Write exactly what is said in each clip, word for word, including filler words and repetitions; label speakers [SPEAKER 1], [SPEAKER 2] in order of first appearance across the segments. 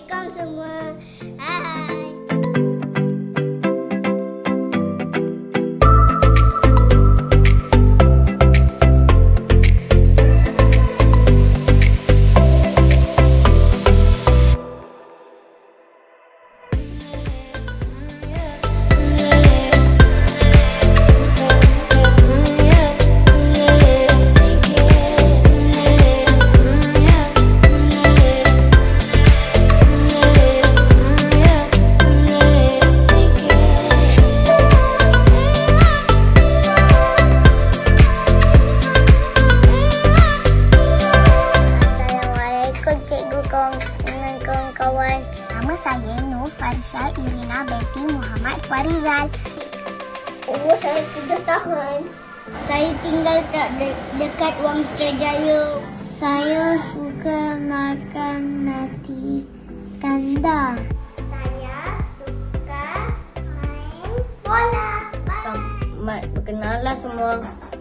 [SPEAKER 1] Assalamualaikum semua. Hai. Dengan kawan-kawan.
[SPEAKER 2] Nama saya Nur Farisha Irina binti Muhammad Farizal.
[SPEAKER 1] Umur saya tujuh tahun. Saya tinggal de- dekat Wang Sriwijaya.
[SPEAKER 2] Saya suka makan nasi kandar.
[SPEAKER 1] Saya suka main bola.
[SPEAKER 3] Selamat berkenalan semua.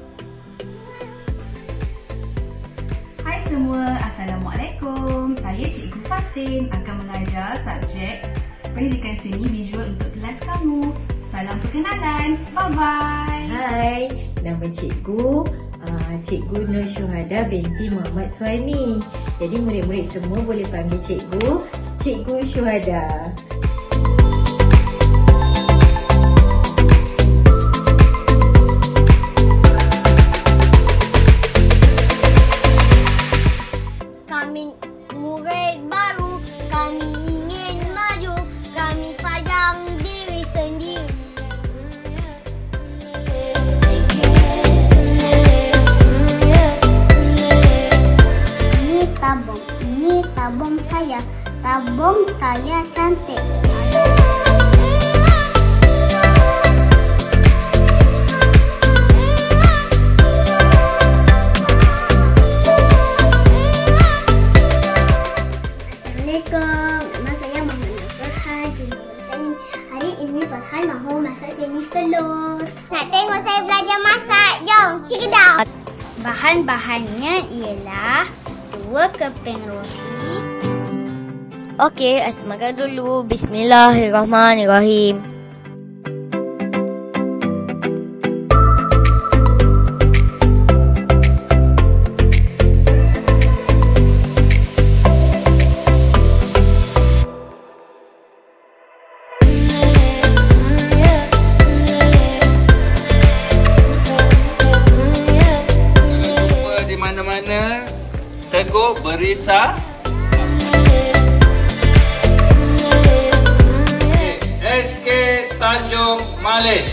[SPEAKER 4] Hai semua, Assalamualaikum. Saya Cikgu Fatin akan mengajar subjek Pendidikan Seni Visual untuk kelas kamu. Salam perkenalan. Bye-bye.
[SPEAKER 5] Hai, nama cikgu uh, Cikgu Nur Syuhada binti Muhammad Suhaimi. Jadi murid-murid semua boleh panggil cikgu Cikgu Syuhada.
[SPEAKER 1] Kami murid baru, kami ingin maju, kami sayang diri sendiri.
[SPEAKER 2] Ini tabung, ini tabung saya. Tabung saya cantik.
[SPEAKER 1] Assalamualaikum, nama saya Muhammad Farhan. Hari ini Farhan mahu masak sandwich telur. Nak tengok saya belajar masak? Jom, check it out. Bahan-bahannya ialah dua keping roti.
[SPEAKER 3] Okey, makan dulu. Bismillahirrahmanirrahim.
[SPEAKER 6] Di mana-mana teguh berisa. S K Tanjung Maleh.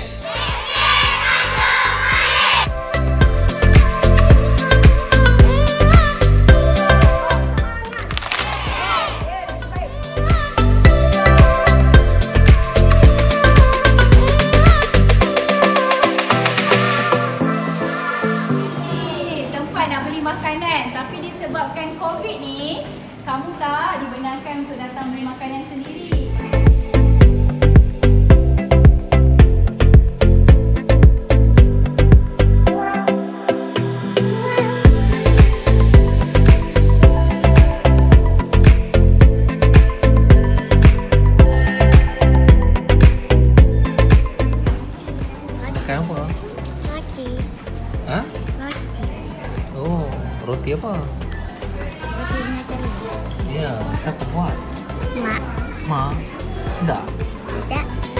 [SPEAKER 4] Tempat nak beli makanan, tapi disebabkan COVID ni, kamu tak dibenarkan untuk datang beli makanan sendiri.
[SPEAKER 7] Makan apa?
[SPEAKER 1] Roti.
[SPEAKER 7] Ha?
[SPEAKER 1] Roti.
[SPEAKER 7] Oh, roti apa?
[SPEAKER 1] Roti dengan telur.
[SPEAKER 7] Ya, siapa buat?
[SPEAKER 1] Mak.
[SPEAKER 7] Ma, sedap.
[SPEAKER 1] Tak.